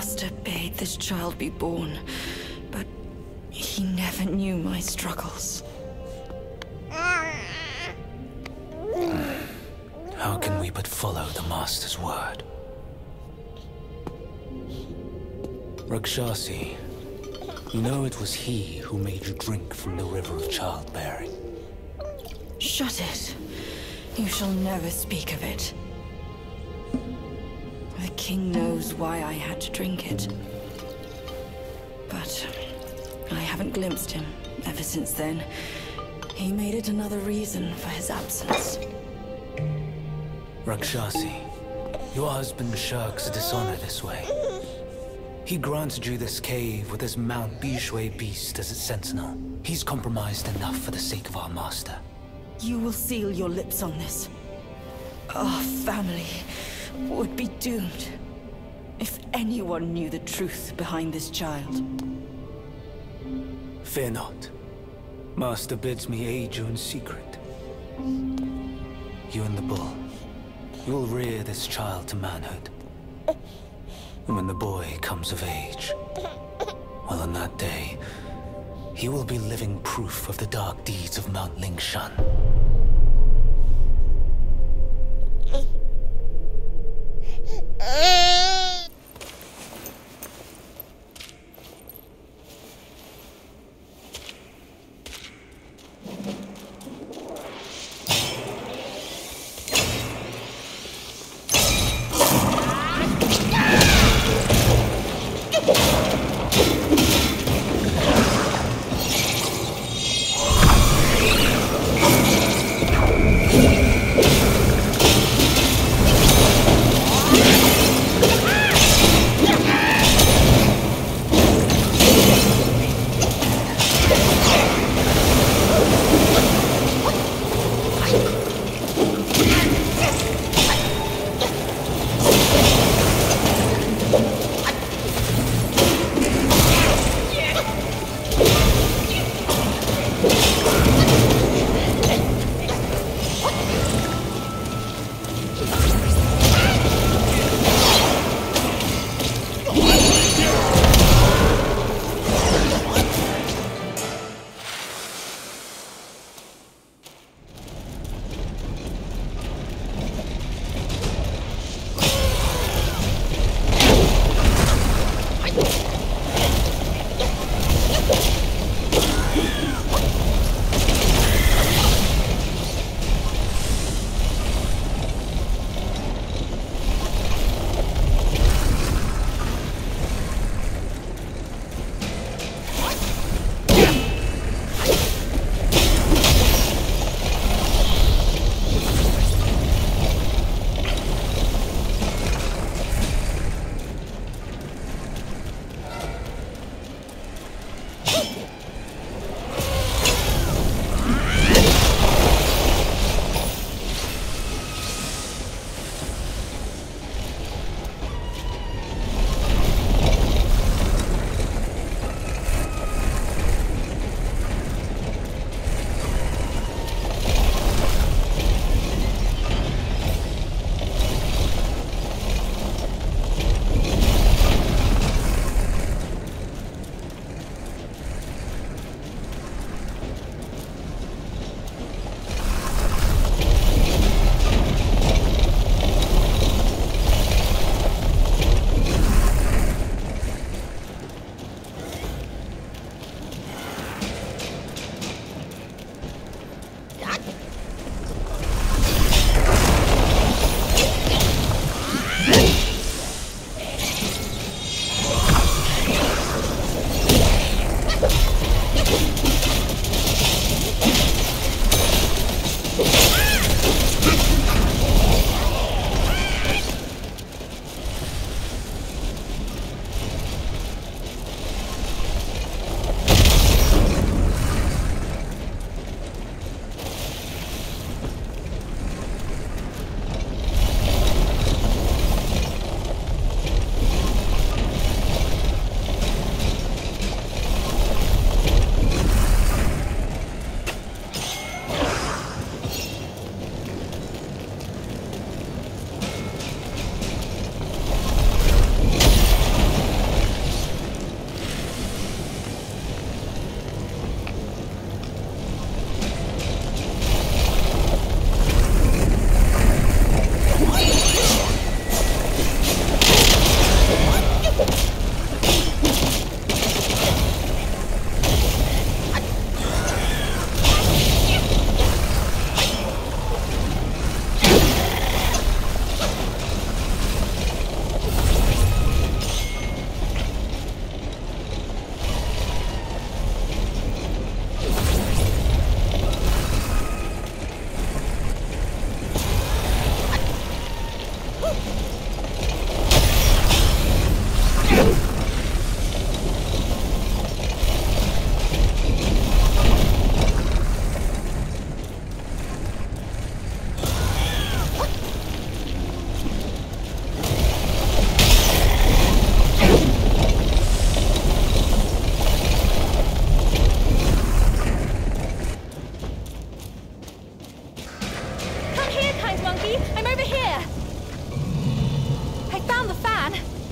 master bade this child be born, but he never knew my struggles. How can we but follow the master's word? Rakshasi, you know it was he who made you drink from the river of childbearing. Shut it. You shall never speak of it. The king knows why I had to drink it. But I haven't glimpsed him ever since then. He made it another reason for his absence. Rakshasi, your husband shirks dishonor this way. He granted you this cave with his Mount Bishui beast as its sentinel. He's compromised enough for the sake of our master. You will seal your lips on this. Our family would be doomed if anyone knew the truth behind this child. Fear not. Master bids me aid you in secret. You and the bull, you will rear this child to manhood. And when the boy comes of age, well, on that day, he will be living proof of the dark deeds of Mount Lingshan.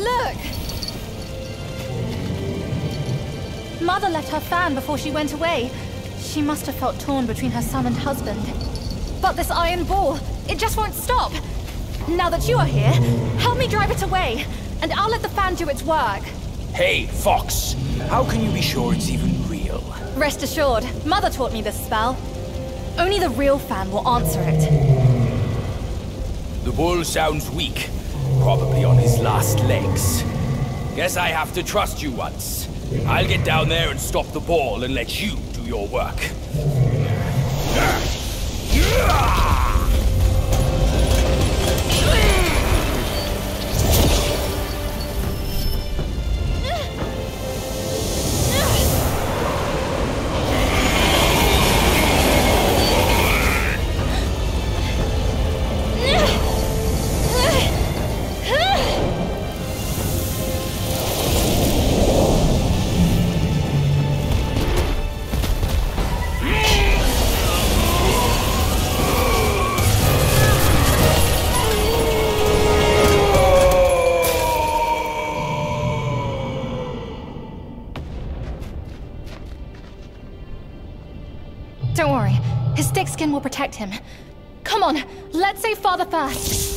Look! Mother left her fan before she went away. She must have felt torn between her son and husband. But this iron ball, it just won't stop. Now that you are here, help me drive it away, and I'll let the fan do its work. Hey, Fox! How can you be sure it's even real? Rest assured, Mother taught me this spell. Only the real fan will answer it. The bull sounds weak. Probably on his last legs. Guess I have to trust you once. I'll get down there and stop the ball and let you do your work. Don't worry, his thick skin will protect him. Come on, let's save Father first.